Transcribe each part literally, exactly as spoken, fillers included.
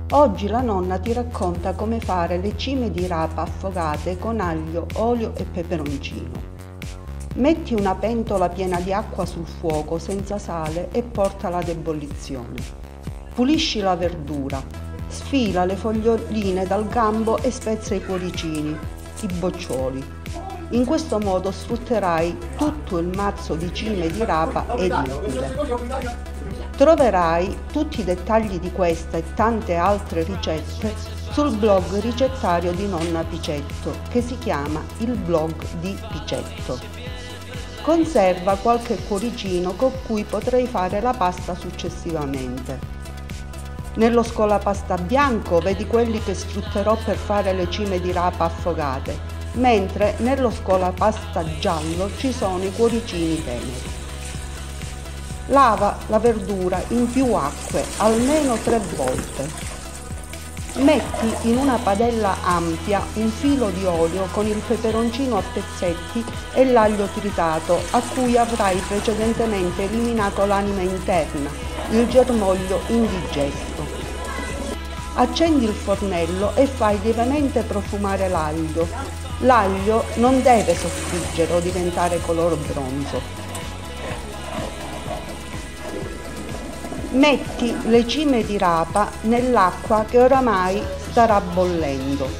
Oggi la nonna ti racconta come fare le cime di rapa affogate con aglio, olio e peperoncino. Metti una pentola piena di acqua sul fuoco senza sale e portala ad ebollizione. Pulisci la verdura, sfila le foglioline dal gambo e spezza i cuoricini, i boccioli. In questo modo sfrutterai tutto il mazzo di cime di rapa edibile. Troverai tutti i dettagli di questa e tante altre ricette sul blog ricettario di nonna Picetto, che si chiama Il blog di Picetto. Conserva qualche cuoricino con cui potrai fare la pasta successivamente. Nello scolapasta bianco vedi quelli che sfrutterò per fare le cime di rapa affogate, mentre nello scolapasta giallo ci sono i cuoricini teneri. Lava la verdura in più acque, almeno tre volte. Metti in una padella ampia un filo di olio con il peperoncino a pezzetti e l'aglio tritato, a cui avrai precedentemente eliminato l'anima interna, il germoglio indigesto. Accendi il fornello e fai lievemente profumare l'aglio. L'aglio non deve soffriggere o diventare color bronzo. Metti le cime di rapa nell'acqua che oramai starà bollendo.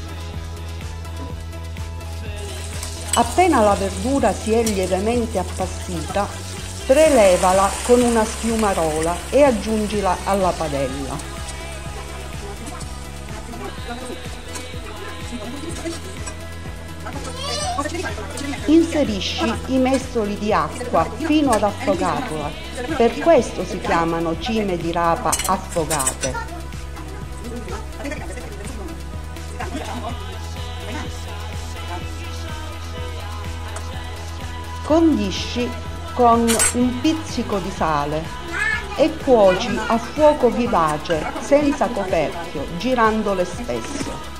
Appena la verdura si è lievemente appassita, prelevala con una schiumarola e aggiungila alla padella. Inserisci i mestoli di acqua fino ad affogarla, per questo si chiamano cime di rapa affogate. Condisci con un pizzico di sale e cuoci a fuoco vivace, senza coperchio, girandole spesso.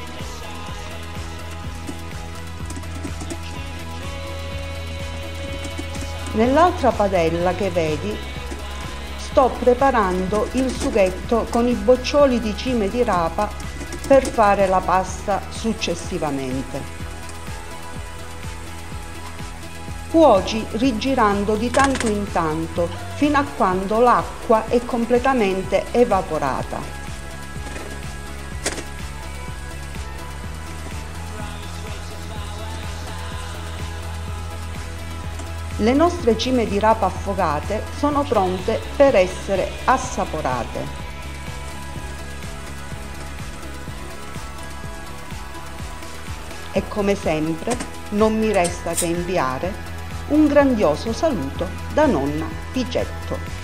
Nell'altra padella che vedi sto preparando il sughetto con i boccioli di cime di rapa per fare la pasta successivamente. Cuoci rigirando di tanto in tanto fino a quando l'acqua è completamente evaporata. Le nostre cime di rapa affogate sono pronte per essere assaporate. E come sempre non mi resta che inviare un grandioso saluto da nonna Picetto.